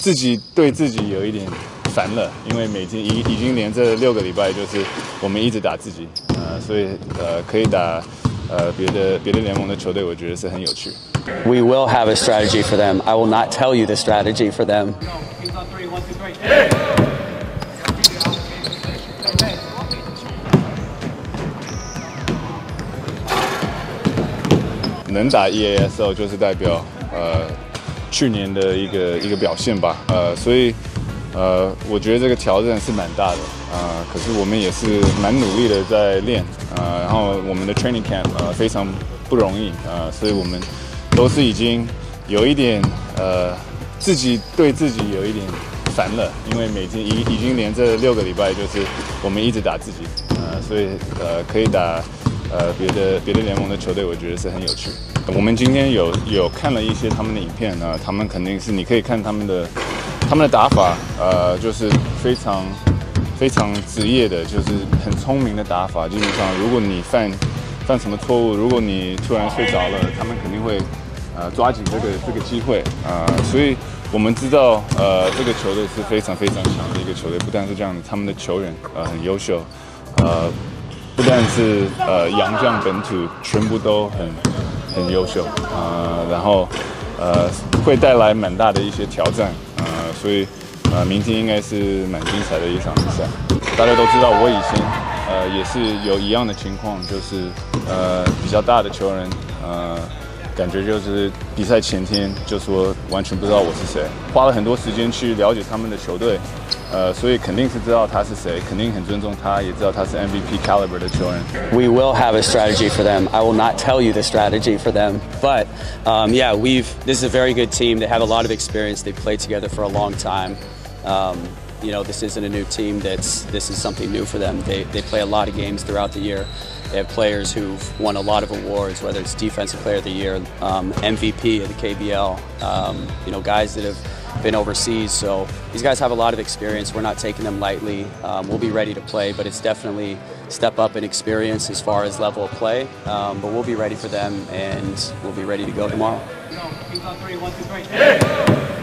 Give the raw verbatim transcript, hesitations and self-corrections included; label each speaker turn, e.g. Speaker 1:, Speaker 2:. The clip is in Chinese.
Speaker 1: 自己对自己有一点烦了，因为每天已已经连这六个礼拜，就是我们一直打自己，呃，所以呃可以打呃别的别的联盟的球队，我觉得是很有趣。
Speaker 2: We will have a strategy for them. I will not tell you the strategy for them.
Speaker 1: 能打 E A S L 就是代表呃去年的一个一个表现吧，呃，所以呃我觉得这个挑战是蛮大的，呃，可是我们也是蛮努力的在练，呃，然后我们的 training camp 呃非常不容易，呃，所以我们都是已经有一点呃自己对自己有一点烦了，因为每天已已经连这六个礼拜，就是我们一直打自己，呃，所以呃可以打。呃，别的别的联盟的球队，我觉得是很有趣。我们今天有有看了一些他们的影片呢，他们肯定是你可以看他们的他们的打法，呃，就是非常非常职业的，就是很聪明的打法。基本上，如果你犯犯什么错误，如果你突然睡着了，他们肯定会呃抓紧这个这个机会啊、呃。所以我们知道，呃，这个球队是非常非常强的一个球队。不但是这样，他们的球员呃很优秀，呃。不但是呃洋将本土全部都很很优秀，呃，然后呃会带来蛮大的一些挑战，呃，所以呃明天应该是蛮精彩的一场比赛。大家都知道，我以前呃也是有一样的情况，就是呃比较大的球员，呃感觉就是比赛前天就说完全不知道我是谁，花了很多时间去了解他们的球队。呃，所以肯定是知道他是谁，肯定很尊重他，也知道他是 M V P caliber 的球员。
Speaker 2: We will have a strategy for them. I will not tell you the strategy for them, but um, yeah, we've. This is a very good team. They have a lot of experience. They've played together for a long time. Um, you know, this isn't a new team. That's this is something new for them. They they play a lot of games throughout the year. They have players who've won a lot of awards, whether it's Defensive Player of the Year, um, M V P of the K B L. Um, you know, guys that have been overseas, so these guys have a lot of experience. We're not taking them lightly. Um, we'll be ready to play, but it's definitely step up in experience as far as level of play. Um, but we'll be ready for them, and we'll be ready to go tomorrow.